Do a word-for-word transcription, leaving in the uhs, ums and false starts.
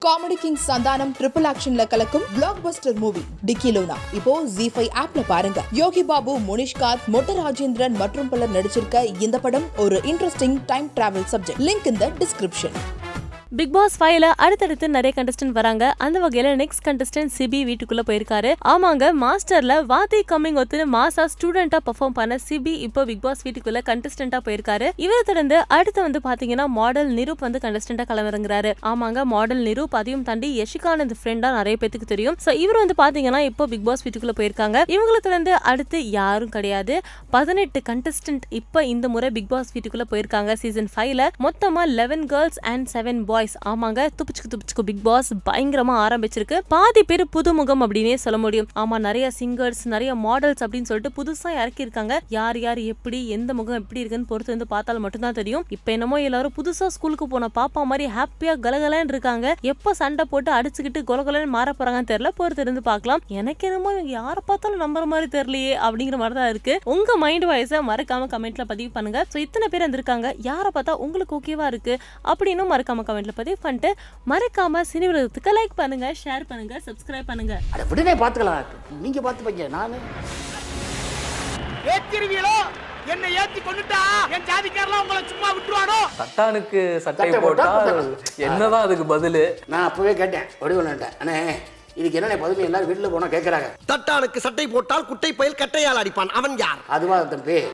Comedy king Santhanam triple ஆக்ஷன்ல கலக்கும் black Bastar movie Dikkiloona இப்போ ஜீ ஃபைவ் ஆப்ல பாருங்க. யோகி பாபு, முனிஷ்காத், மொட்ட ராஜேந்திரன் மற்றும் பலர் நடிச்சிருக்க இந்த படம் ஒரு interesting time travel subject. Link in the description. Bigg Boss ஃபைவ்ல அடுத்தடுத்து நிறைய கண்டஸ்டன்ட் வராங்க. அந்த வகையில நெக்ஸ்ட் கண்டஸ்டன்ட் சிபி வீட்டுக்குள்ள போயிருக்காரு. ஆமாங்க, மாஸ்டர்ல வாதி கம்மிங் ஒத்துன்னு மாசா ஸ்டூடெண்டா பெர்ஃபார்ம் பண்ண சிபி இப்போ பிக் பாஸ் வீட்டுக்குள்ள கண்டஸ்டன்டா போயிருக்காரு. இவரை தொடர்ந்து அடுத்து வந்து பாத்தீங்கன்னா மாடல் நிரூப் வந்து கண்டஸ்டன்டா கிளம்புறாரு. ஆமாங்க, மாடல் நிரூப் அதையும் தாண்டி யஷிகானந்த் ஃப்ரெண்டா நிறைய பேருக்கு தெரியும். சோ இவர் வந்து பாத்தீங்கன்னா இப்போ பிக் பாஸ் வீட்டுக்குள்ள போயிருக்காங்க. இவங்களை தொடர்ந்து அடுத்து யாரும் கிடையாது, பதினெட்டு கண்டஸ்டன்ட் இப்ப இந்த முறை பிக் பாஸ் வீட்டுக்குள்ள போயிருக்காங்க. சீசன் ஃபைவ்ல மொத்தமா eleven girls and seven boys. ஆமாங்க, துப்புச்சுக்கு துப்புச்சுக்கு பிக் பாஸ் பயங்கரமா ஆரம்பிச்சிருக்கு. பாதி பேர் புதுமுகம் அப்படின்னே சொல்ல முடியும். ஆமா, நிறைய சிங்கர்ஸ், நிறைய மாடல்ஸ் அப்படின்னு சொல்லிட்டு புதுசா இறக்கி இருக்காங்க. யார் யார் எப்படி எந்த முகம் எப்படி இருக்குன்னு பொறுத்து வந்து பார்த்தாலும் மட்டும்தான் தெரியும். இப்ப என்னமோ எல்லாரும் புதுசா ஸ்கூலுக்கு போன பாப்பா மாதிரி ஹாப்பியா கலகலன்னு இருக்காங்க. எப்ப சண்டை போட்டு அடிச்சுக்கிட்டு கொலகலன்னு மாற போறாங்கன்னு தெரியல, பொறுத்து இருந்து பார்க்கலாம். எனக்கு என்னமோ இவங்க யார பார்த்தாலும் நம்புற மாதிரி தெரியலையே அப்படிங்கிற மாதிரி தான் இருக்கு. உங்க மைண்ட் வாய்ஸை மறக்காம கமெண்ட்ல பதிவு பண்ணுங்க. சோ இத்தனை பேர் வந்திருக்காங்க, யாரை பார்த்தா உங்களுக்கு ஓகேவா இருக்கு அப்படின்னு மறக்காம கமெண்ட்ல பதிவு பண்ணிட்டு மறக்காம சினி விருதுக்கு லைக் பண்ணுங்க, ஷேர் பண்ணுங்க, சப்ஸ்கிரைப் பண்ணுங்க. அட விடுனே பாத்துக்கலாம், நீங்க பாத்து பைய நானு ஏத்திருவீங்களோ என்ன ஏத்தி கொண்டுட்டா என் ஜாதிக்காரலாம் உங்களை சும்மா விட்டுருவானோ. தட்டானுக்கு சட்டை போட்டா என்னதான் அதுக்கு பதிலு? நான் அப்பவே கேட்டேன் வடிவனேன், அண்ணே இதுக்கு என்ன பதில் எல்லாரும் வீட்டுல போனா கேட்கறாங்க. தட்டானுக்கு சட்டை போட்டால் குட்டை பயில் கட்டையால் அடிப்பான், அவன் யார்? அதுவா தம்பி